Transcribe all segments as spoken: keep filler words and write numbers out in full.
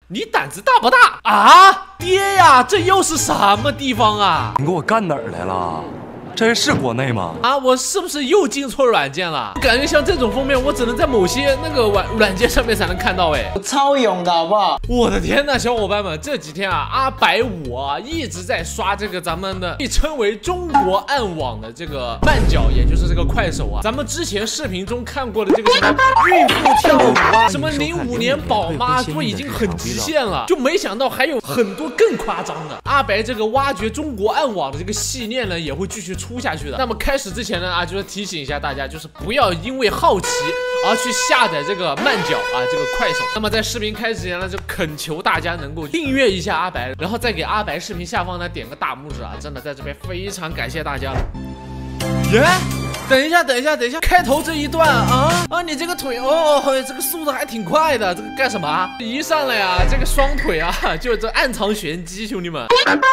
你胆子大不大啊？爹呀，这又是什么地方啊？ 你给我干哪儿来了？这是国内吗？ 啊，我是不是又进错软件了？感觉像这种封面，我只能在某些那个软软件上面才能看到。哎， 我超勇的好不好？ 我的天呐，小伙伴们，这几天啊，阿白我啊一直在刷这个咱们的被称为中国暗网的这个慢脚，也就是这个快手啊。咱们之前视频中看过的这个什么孕妇跳舞啊，什么零五年宝妈都已经很极限了，就没想到还有很多更夸张的。阿白这个挖掘中国暗网的这个系列呢，也会继续出下去的。那么开始之前呢啊，就是提醒一下大家，就是不要因为好奇而去下载这个慢脚啊这个快手。那么在视频开始前呢，就恳求大家能够订阅一下阿白，然后再给阿白视频下方呢点个大拇指啊！真的在这边非常感谢大家了。耶、yeah? 等一下，等一下，等一下！开头这一段啊啊，你这个腿哦，这个速度还挺快的，这个干什么啊？一上来啊，这个双腿啊，就这暗藏玄机，兄弟们！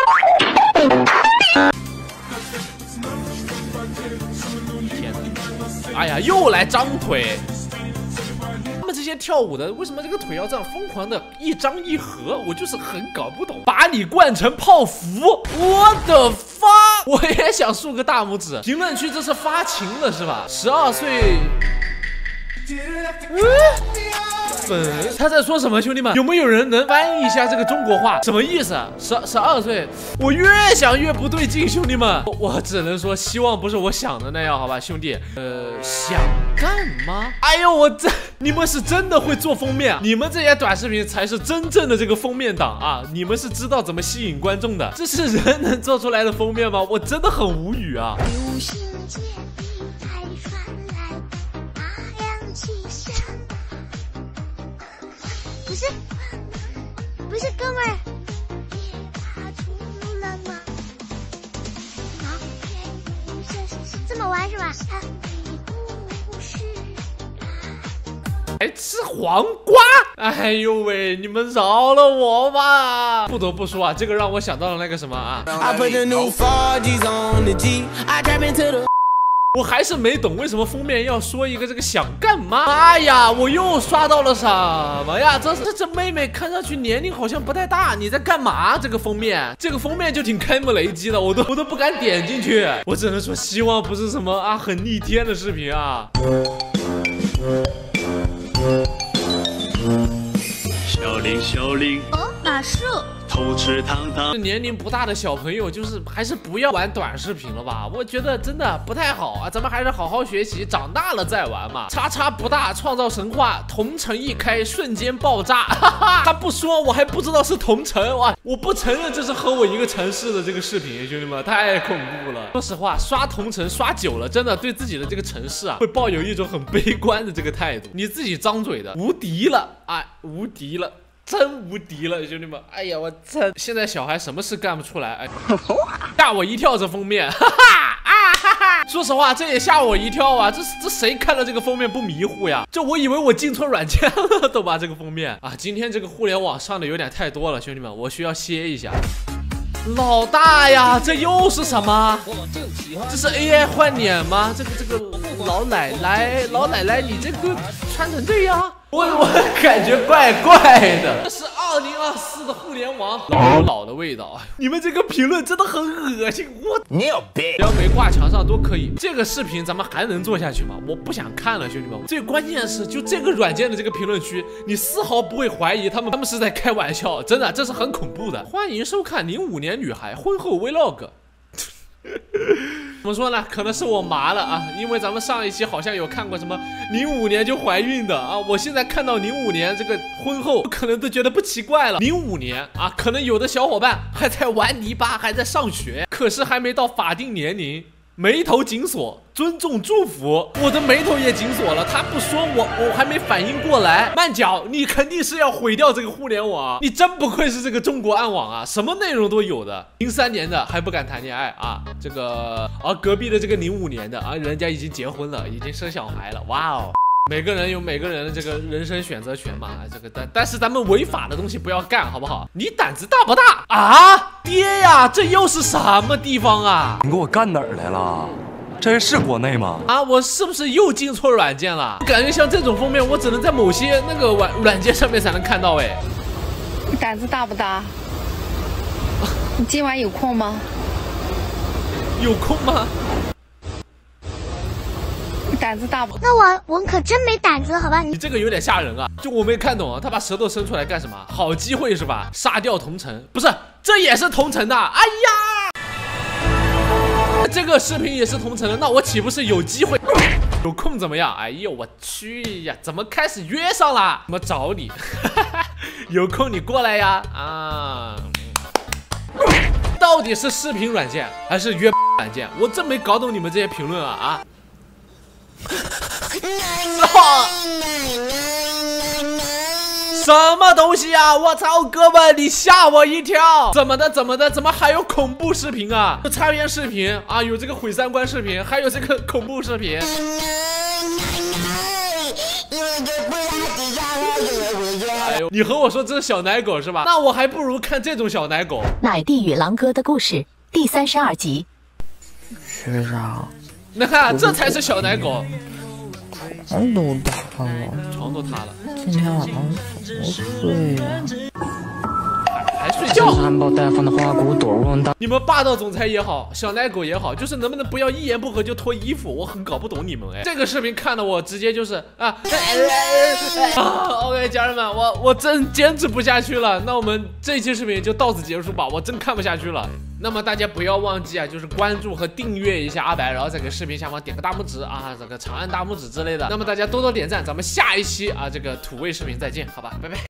天哪！哎呀，又来张腿！他们这些跳舞的，为什么这个腿要这样疯狂的一张一合？我就是很搞不懂。把你灌成泡芙，我的发！我也想竖个大拇指。评论区这是发情了是吧？十二岁。嗯粉他在说什么？兄弟们，有没有人能翻译一下这个中国话？什么意思？十十二岁，我越想越不对劲，兄弟们，我, 我只能说，希望不是我想的那样，好吧，兄弟。呃，想干嘛？哎呦，我这你们是真的会做封面，你们这些短视频才是真正的这个封面党啊！你们是知道怎么吸引观众的，这是人能做出来的封面吗？我真的很无语啊！ 不是，不是，哥们儿，他出了吗？啊，是是这么玩是吧？不是， 还吃黄瓜？哎呦喂，你们饶了我吧！不得不说啊，这个让我想到了那个什么啊。我还是没懂为什么封面要说一个这个想干嘛？哎呀，我又刷到了什么呀？这这这妹妹看上去年龄好像不太大，你在干嘛？这个封面，这个封面就挺开幕雷击的，我都我都不敢点进去。我只能说，希望不是什么啊很逆天的视频啊。 小林，小林， 哦，马术。 偷吃糖糖， 年龄不大的小朋友就是还是不要玩短视频了吧，我觉得真的不太好啊，咱们还是好好学习，长大了再玩嘛。叉叉不大创造神话，同城一开瞬间爆炸，哈哈，他不说我还不知道是同城哇，我不承认这是和我一个城市的这个视频，兄弟们太恐怖了。说实话，刷同城刷久了，真的对自己的这个城市啊，会抱有一种很悲观的这个态度。你自己张嘴的无敌了，哎，无敌了。真无敌了，兄弟们！哎呀，我真现在小孩什么事干不出来？哎，吓我一跳！这封面，哈哈啊哈哈！说实话，这也吓我一跳啊！这这谁看了这个封面不迷糊呀？这我以为我进错软件了，都把这个封面啊！今天这个互联网上的有点太多了，兄弟们，我需要歇一下。老大呀，这又是什么？这是 A I 换脸吗？这个这个老奶奶，老奶奶，你这个穿成这样？我我感觉怪怪的，这是二零二四的互联网老老的味道。你们这个评论真的很恶心，我你有病！ 只要没挂墙上都可以。这个视频咱们还能做下去吗？我不想看了，兄弟们。最关键的是，就这个软件的这个评论区，你丝毫不会怀疑他们他们是在开玩笑，真的，这是很恐怖的。欢迎收看零五年女孩婚后 vlog。怎么说呢？可能是我麻了啊，因为咱们上一期好像有看过什么零五年就怀孕的啊，我现在看到零五年这个婚后，可能都觉得不奇怪了。零五年啊，可能有的小伙伴还在玩泥巴，还在上学，可是还没到法定年龄。眉头紧锁，尊重祝福。我的眉头也紧锁了，他不说我，我还没反应过来。慢脚，你肯定是要毁掉这个互联网，你真不愧是这个中国暗网啊，什么内容都有的。零三年的还不敢谈恋爱啊，这个而隔壁的这个零五年的啊，人家已经结婚了，已经生小孩了，哇哦。每个人有每个人的这个人生选择权嘛，这个但但是咱们违法的东西不要干，好不好？你胆子大不大啊？爹呀，这又是什么地方啊？ 你给我干哪儿来了？这是国内吗？ 啊，我是不是又进错软件了？感觉像这种封面，我只能在某些那个软软件上面才能看到。哎， 胆子大不大？你今晚有空吗？ 有空吗？ 胆子大不？ 那我我可真没胆子，好吧？ 你这个有点吓人啊！就我没看懂啊，他把舌头伸出来干什么？好机会是吧？杀掉同城，不是，这也是同城的。哎呀，这个视频也是同城的，那我岂不是有机会？有空怎么样？哎呦我去呀，怎么开始约上了？怎么找你？有空你过来呀！啊，到底是视频软件还是约软件？我真没搞懂你们这些评论啊啊！什么东西啊！我操，哥们，你吓我一跳！怎么的？怎么的？怎么还有恐怖视频啊？有擦边视频啊，有这个毁三观视频，还有这个恐怖视频。哎呦，你和我说这是小奶狗是吧？那我还不如看这种小奶狗。 奶弟与狼哥的故事第三十二集。 学长， 那看这才是小奶狗。 床都塌了， 床都塌了。 今天晚上怎么睡呀？ 还睡觉？ 含苞待放的花骨朵儿， 你们霸道总裁也好，小奶狗也好，就是能不能不要一言不合就脱衣服？我很搞不懂你们哎。这个视频看的我直接就是啊啊 ！OK， 家人们，我我真坚持不下去了。那我们这期视频就到此结束吧，我真看不下去了。那么大家不要忘记啊，就是关注和订阅一下阿白，然后再给视频下方点个大拇指啊，这个长按大拇指之类的。那么大家多多点赞，咱们下一期啊这个土味视频再见，好吧，拜拜。